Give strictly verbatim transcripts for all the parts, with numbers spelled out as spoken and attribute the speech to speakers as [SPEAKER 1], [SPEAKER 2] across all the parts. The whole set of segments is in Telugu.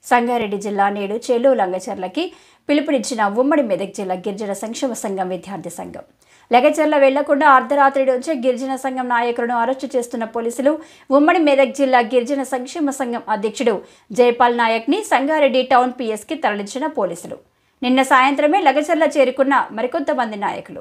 [SPEAKER 1] సంగారెడ్డి జిల్లా నేడు చెలు లంగచర్లకి పిలుపునిచ్చిన ఉమ్మడి మెదక్ జిల్లా గిరిజన సంక్షేమ సంఘం విద్యార్థి సంఘం. లగచర్ల వెళ్లకుండా అర్ధరాత్రి నుంచి గిరిజన సంఘం నాయకులను అరెస్టు చేస్తున్న పోలీసులు ఉమ్మడి మెదక్ జిల్లా గిరిజన సంక్షేమ సంఘం అధ్యక్షుడు జైపాల్ నాయక్ని సంగారెడ్డి టౌన్ పిఎస్కి తరలించిన పోలీసులు. నిన్న సాయంత్రమే లగచర్ల చేరుకున్న మరికొంతమంది నాయకులు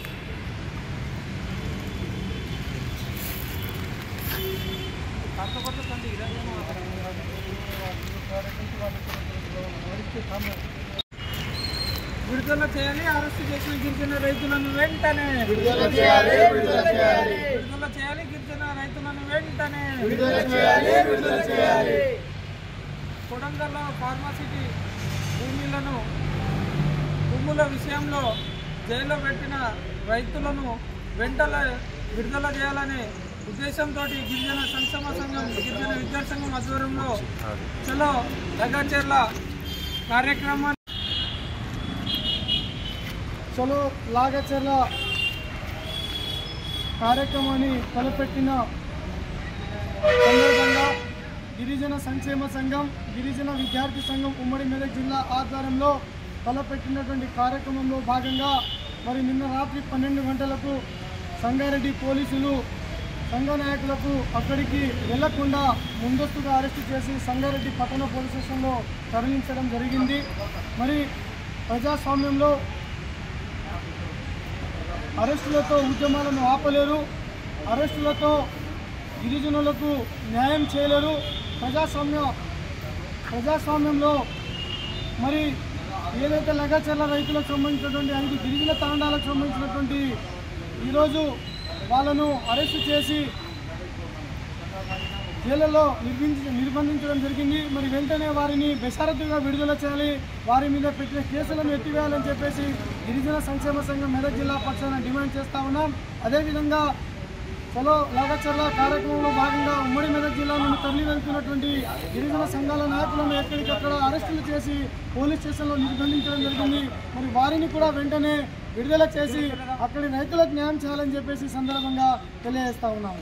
[SPEAKER 2] విడుదల చేయాలి. అరెస్ట్ చేసిన గిరిజన రైతులను వెంటనే
[SPEAKER 3] విడుదల చేయాలి. విడుదల చేయాలి.
[SPEAKER 2] విడుదల చేయాలి. గిరిజన రైతులను వెంటనే
[SPEAKER 3] విడుదల చేయాలి. విడుదల చేయాలి.
[SPEAKER 2] కొడంగల్లో ఫార్మాసిటీ భూములను భూముల విషయంలో జైల్లో పెట్టిన రైతులను వెంటనే విడుదల చేయాలనే ఉద్దేశంతో గిరిజన సంక్షేమ సంఘం గిరిజన విద్యార్థి సంఘం ఆధ్వర్యంలో చలో లగచర్ల కార్యక్రమాన్ని చలో లగచర్ల కార్యక్రమాన్ని తలపెట్టిన సందర్భంగా గిరిజన సంక్షేమ సంఘం గిరిజన విద్యార్థి సంఘం ఉమ్మడి మెదక్ జిల్లా ఆధ్వర్యంలో తలపెట్టినటువంటి కార్యక్రమంలో భాగంగా మరి నిన్న రాత్రి పన్నెండు గంటలకు సంగారెడ్డి పోలీసులు సంఘ నాయకులకు అక్కడికి వెళ్లకుండా ముందస్తుగా అరెస్టు చేసి సంగారెడ్డి పట్టణ పోలీస్ స్టేషన్లో తరలించడం జరిగింది. మరి ప్రజాస్వామ్యంలో అరెస్టులతో ఉద్యమాలను ఆపలేరు, అరెస్టులతో గిరిజనులకు న్యాయం చేయలేరు. ప్రజాస్వామ్య ప్రజాస్వామ్యంలో మరి ఏదైతే లగచర్ల రైతులకు సంబంధించినటువంటి ఐదు గిరిజన తాండాలకు సంబంధించినటువంటి ఈరోజు వాళ్ళను అరెస్టు చేసి జైలులో నిర్బంధ నిర్బంధించడం జరిగింది. మరి వెంటనే వారిని బెషరతుగా విడుదల చేయాలి, వారి మీద పెట్టిన కేసులను ఎత్తివేయాలని చెప్పేసి గిరిజన సంక్షేమ సంఘం మెదక్ జిల్లా పక్షాన డిమాండ్ చేస్తూ ఉన్నాం. అదేవిధంగా చలో లగచర్ల కార్యక్రమంలో భాగంగా ఉమ్మడి మెదక్ జిల్లా నుండి తరలి వెళ్తున్నటువంటి గిరిజన సంఘాల నాయకులను ఎక్కడికక్కడ అరెస్టులు చేసి పోలీస్ స్టేషన్లో నిర్బంధించడం జరిగింది. మరి వారిని కూడా వెంటనే విడుదల చేసి అక్కడి రైతులకు న్యాయం చేయాలని చెప్పేసి సందర్భంగా తెలియజేస్తా ఉన్నాం.